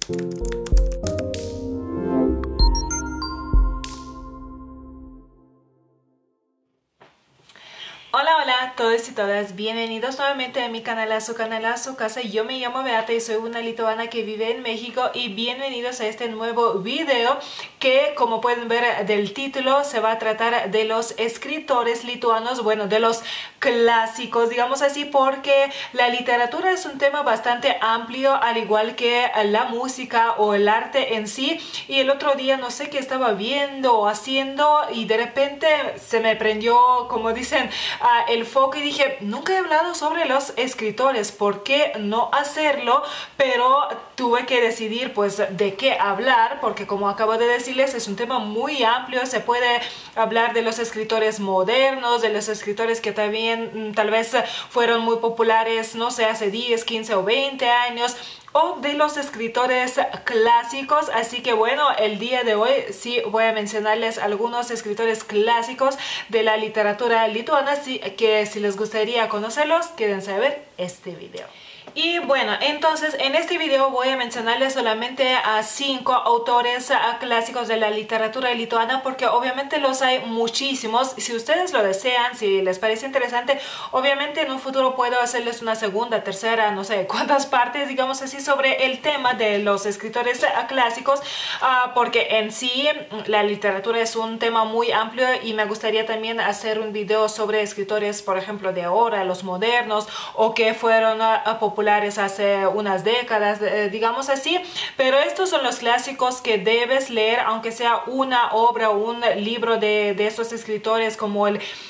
Hola, hola a todos y todas, bienvenidos nuevamente a mi canal, a su casa. Yo me llamo Beata y soy una lituana que vive en México, y bienvenidos a este nuevo video que, como pueden ver del título, se va a tratar de los escritores lituanos, bueno, de los clásicos, digamos así, porque la literatura es un tema bastante amplio, al igual que la música o el arte en sí. Y el otro día no sé qué estaba viendo o haciendo y de repente se me prendió, como dicen, el foco, y dije, nunca he hablado sobre los escritores, ¿por qué no hacerlo? Pero tuve que decidir pues de qué hablar, porque como acabo de decirles, es un tema muy amplio. Se puede hablar de los escritores modernos, de los escritores que también tal vez fueron muy populares, no sé, hace 10, 15 o 20 años, o de los escritores clásicos. Así que bueno, el día de hoy sí voy a mencionarles algunos escritores clásicos de la literatura lituana, así que si les gustaría conocerlos, quédense a ver este video. Y bueno, entonces en este video voy a mencionarles solamente a 5 autores clásicos de la literatura lituana, porque obviamente los hay muchísimos. Si ustedes lo desean, si les parece interesante, obviamente en un futuro puedo hacerles una segunda, tercera, no sé cuántas partes, digamos así, sobre el tema de los escritores clásicos, porque en sí la literatura es un tema muy amplio, y me gustaría también hacer un video sobre escritores, por ejemplo, de ahora, los modernos, o que fueron populares hace unas décadas, digamos así. Pero estos son los clásicos que debes leer, aunque sea una obra o un libro de estos escritores, como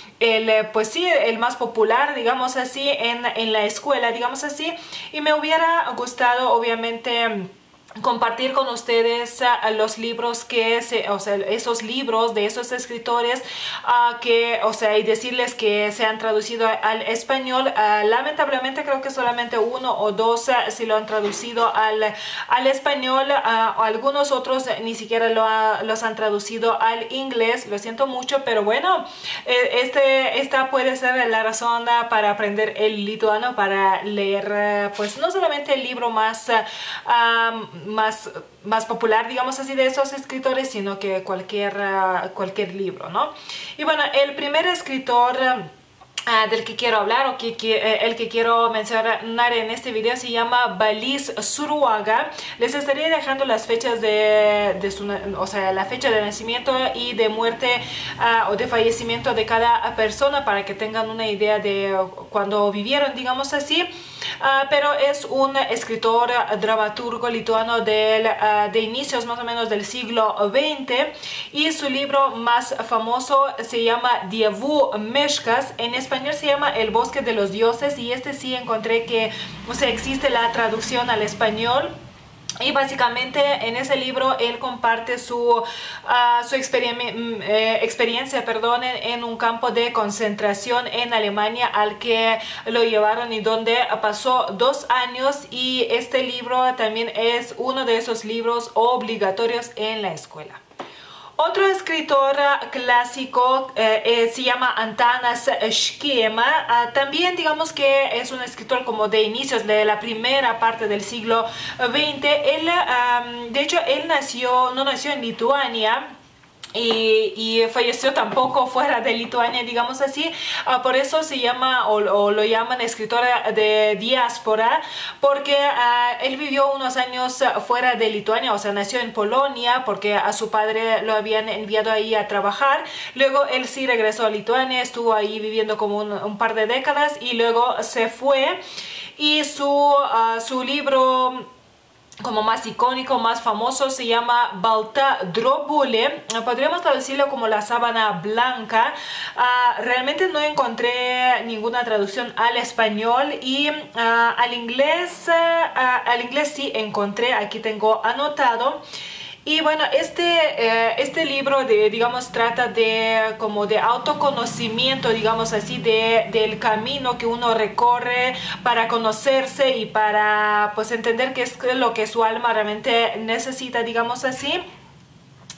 pues sí, el más popular, digamos así, en la escuela, digamos así. Y me hubiera gustado, obviamente, compartir con ustedes los libros o sea, esos libros de esos escritores, o sea, y decirles que se han traducido al español. Lamentablemente creo que solamente uno o dos si lo han traducido al español. Algunos otros ni siquiera los han traducido al inglés. Lo siento mucho, pero bueno, esta puede ser la razón para aprender el lituano, para leer pues no solamente el libro más popular, digamos así, de esos escritores, sino que cualquier libro, ¿no? Y bueno, el primer escritor del que quiero hablar, o el que quiero mencionar en este video, se llama Balázs Zurwaga. Les estaré dejando las fechas o sea, la fecha de nacimiento y de muerte o de fallecimiento de cada persona, para que tengan una idea de cuando vivieron, digamos así. Pero es un escritor dramaturgo lituano de inicios más o menos del siglo XX, y su libro más famoso se llama Dievų miškas. En español se llama El bosque de los dioses, y este sí encontré que, o sea, existe la traducción al español. Y básicamente en ese libro él comparte su experiencia, perdón, en un campo de concentración en Alemania, al que lo llevaron y donde pasó 2 años. Y este libro también es uno de esos libros obligatorios en la escuela. Otro escritor clásico se llama Antanas Škėma. También digamos que es un escritor como de inicios de la primera parte del siglo XX. De hecho, él no nació en Lituania, y falleció tampoco fuera de Lituania, digamos así. Por eso se llama o lo llaman escritor de diáspora, porque él vivió unos años fuera de Lituania, o sea, nació en Polonia porque a su padre lo habían enviado ahí a trabajar. Luego él sí regresó a Lituania, estuvo ahí viviendo como un par de décadas, y luego se fue. Y su libro como más icónico, más famoso, se llama Balta drobulė. Podríamos traducirlo como la sábana blanca. Realmente no encontré ninguna traducción al español, y al inglés sí encontré, aquí tengo anotado. Y bueno, este libro digamos, trata como de autoconocimiento, digamos así, del camino que uno recorre para conocerse y para pues entender qué es lo que su alma realmente necesita, digamos así.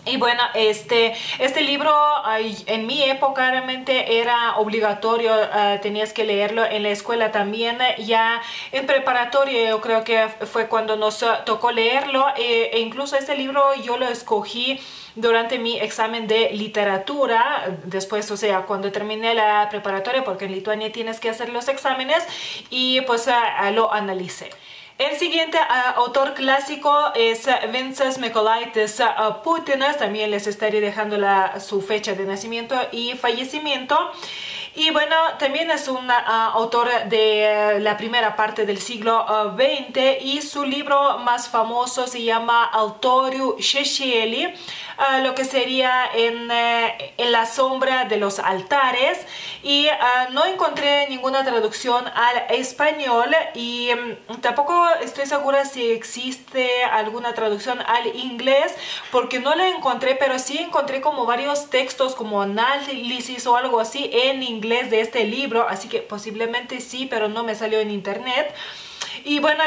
Y bueno, este libro en mi época realmente era obligatorio, tenías que leerlo en la escuela también, ya en preparatoria yo creo que fue cuando nos tocó leerlo, e incluso este libro yo lo escogí durante mi examen de literatura, después, o sea, cuando terminé la preparatoria, porque en Lituania tienes que hacer los exámenes, y pues lo analicé. El siguiente autor clásico es Vincas Mykolaitis Putinas. También les estaré dejando su fecha de nacimiento y fallecimiento. Y bueno, también es un autor de la primera parte del siglo XX, y su libro más famoso se llama Altorių šešėly, lo que sería en la sombra de los altares, y no encontré ninguna traducción al español, y tampoco estoy segura si existe alguna traducción al inglés, porque no la encontré, pero sí encontré como varios textos como análisis o algo así en inglés de este libro, así que posiblemente sí, pero no me salió en internet. Y bueno,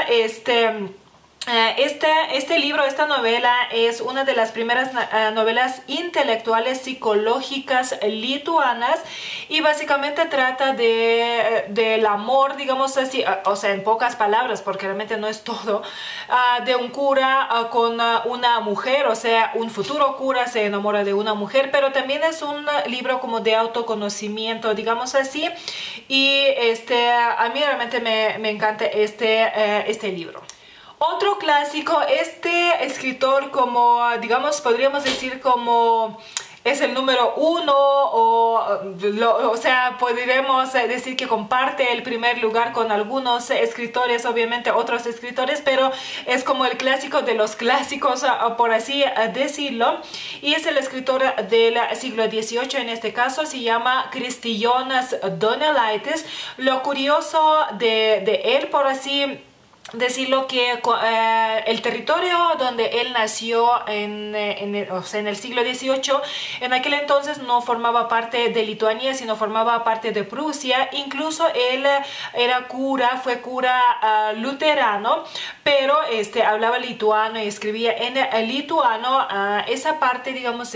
este libro, esta novela es una de las primeras novelas intelectuales psicológicas lituanas, y básicamente trata del amor, digamos así, o sea, en pocas palabras, porque realmente no es todo, de un cura con una mujer, o sea, un futuro cura se enamora de una mujer, pero también es un libro como de autoconocimiento, digamos así, y a mí realmente me encanta este libro. Otro clásico, este escritor como, digamos, podríamos decir como es el número uno, o sea, podríamos decir que comparte el primer lugar con algunos escritores, obviamente otros escritores, pero es como el clásico de los clásicos, por así decirlo, y es el escritor del siglo XVIII, en este caso se llama Kristijonas Donelaitis. Lo curioso de él, por así decirlo, que el territorio donde él nació o sea, en el siglo XVIII, en aquel entonces no formaba parte de Lituania, sino formaba parte de Prusia. Incluso él era cura, fue cura luterano, pero hablaba lituano y escribía en lituano. Esa parte, digamos,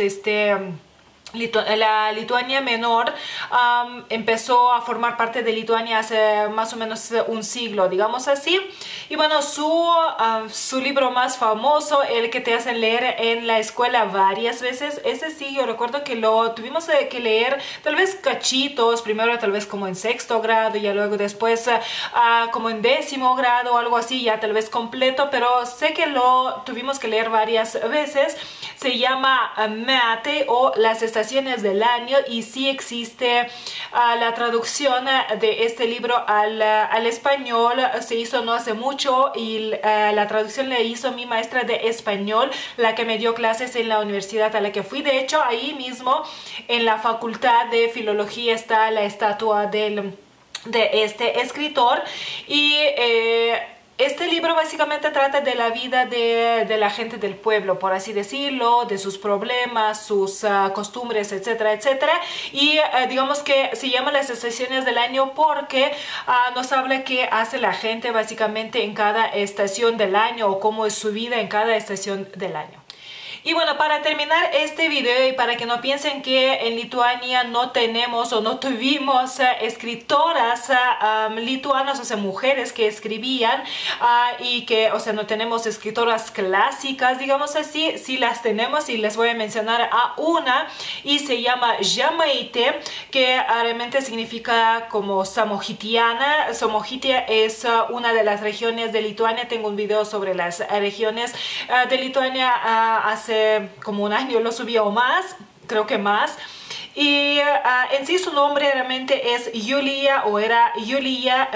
la Lituania Menor empezó a formar parte de Lituania hace más o menos un siglo, digamos así. Y bueno, su libro más famoso, el que te hacen leer en la escuela varias veces, ese sí, yo recuerdo que lo tuvimos que leer tal vez cachitos, primero tal vez como en sexto grado, y ya luego después como en 10º grado o algo así, ya tal vez completo, pero sé que lo tuvimos que leer varias veces. Se llama Meate, o Las Estaciones del Año, y sí existe la traducción de este libro al español. Se hizo no hace mucho, y la traducción la hizo mi maestra de español, la que me dio clases en la universidad a la que fui. De hecho, ahí mismo en la facultad de filología está la estatua de este escritor, y este libro básicamente trata de la vida de la gente del pueblo, por así decirlo, de sus problemas, sus costumbres, etcétera, etcétera. Y digamos que se llama Las Estaciones del Año porque nos habla qué hace la gente básicamente en cada estación del año, o cómo es su vida en cada estación del año. Y bueno, para terminar este video, y para que no piensen que en Lituania no tenemos o no tuvimos escritoras lituanas, o sea, mujeres que escribían, y que, o sea, no tenemos escritoras clásicas, digamos así, sí las tenemos, y les voy a mencionar a una, y se llama Žemaitė, que realmente significa como samojitiana. Samogitia es una de las regiones de Lituania. Tengo un video sobre las regiones de Lituania hace como un año, lo subí o más, creo que más. Y en sí su nombre realmente es Julija, o era Julija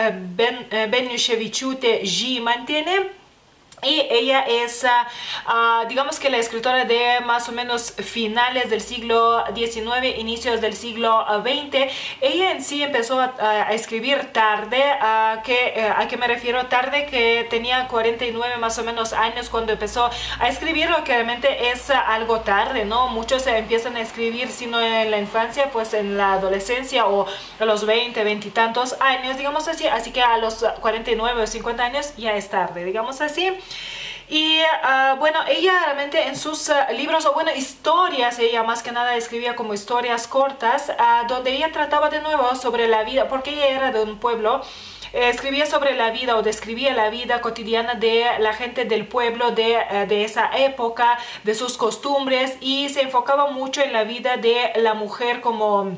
Beniuševičiūtė Žymantienė. Y ella es, digamos que la escritora de más o menos finales del siglo XIX, inicios del siglo XX. Ella en sí empezó a escribir tarde. ¿A qué me refiero? Tarde, que tenía 49 más o menos años cuando empezó a escribir, lo que realmente es algo tarde, ¿no? Muchos empiezan a escribir, si no en la infancia, pues en la adolescencia, o a los 20, 20 y tantos años, digamos así. Así que a los 49 o 50 años ya es tarde, digamos así. Y bueno, ella realmente en sus libros, o bueno, historias, ella más que nada escribía como historias cortas, donde ella trataba de nuevo sobre la vida, porque ella era de un pueblo. Escribía sobre la vida o describía la vida cotidiana de la gente del pueblo de esa época, de sus costumbres, y se enfocaba mucho en la vida de la mujer como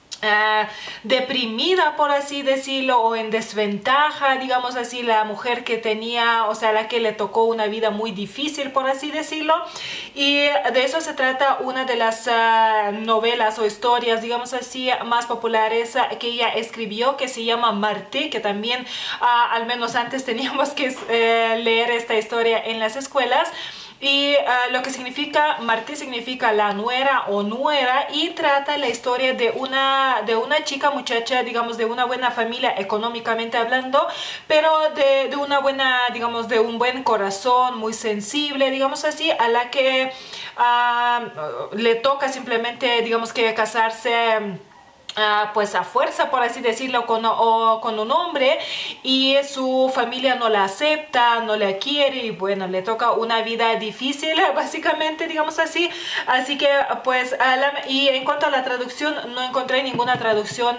deprimida, por así decirlo, o en desventaja, digamos así, la mujer que tenía, o sea, la que le tocó una vida muy difícil, por así decirlo. Y de eso se trata una de las novelas o historias, digamos así, más populares que ella escribió, que se llama Martí, que también al menos antes teníamos que leer esta historia en las escuelas. Y lo que significa, Martí significa la nuera o nuera, y trata la historia de una chica, muchacha, digamos, de una buena familia económicamente hablando, pero de una buena, digamos, de un buen corazón, muy sensible, digamos así, a la que le toca simplemente, digamos, que casarse. Pues a fuerza, por así decirlo, con un hombre, y su familia no la acepta, no la quiere, y bueno, le toca una vida difícil, básicamente, digamos así. Así que pues y en cuanto a la traducción, no encontré ninguna traducción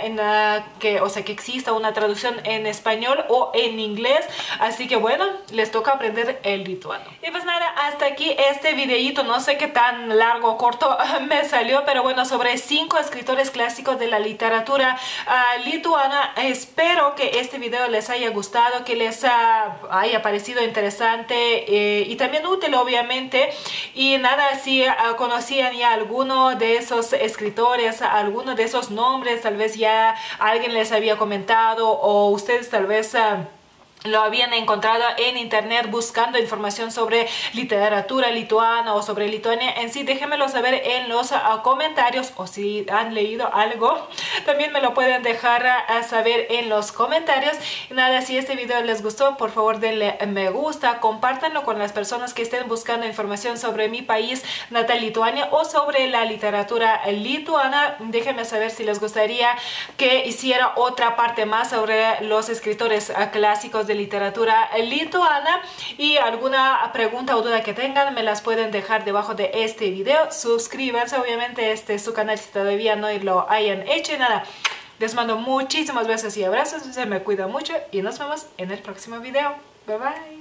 o sea, que exista una traducción en español o en inglés, así que bueno, les toca aprender el lituano. Y pues nada, hasta aquí este videíto, no sé qué tan largo o corto me salió, pero bueno, sobre 5 escritores clásicos de la literatura lituana. Espero que este video les haya gustado, que les haya parecido interesante y también útil, obviamente. Y nada, si conocían ya alguno de esos escritores, alguno de esos nombres, tal vez ya alguien les había comentado, o ustedes tal vez lo habían encontrado en internet buscando información sobre literatura lituana o sobre Lituania en sí, déjenmelo saber en los comentarios, o si han leído algo también me lo pueden dejar saber en los comentarios. Y nada, si este video les gustó, por favor denle me gusta, compártanlo con las personas que estén buscando información sobre mi país natal, Lituania, o sobre la literatura lituana. Déjenme saber si les gustaría que hiciera otra parte más sobre los escritores clásicos de literatura lituana, y alguna pregunta o duda que tengan me las pueden dejar debajo de este video. Suscríbanse, obviamente, este es su canal si todavía no lo hayan hecho. Y nada, les mando muchísimos besos y abrazos, se me cuida mucho y nos vemos en el próximo video. Bye bye.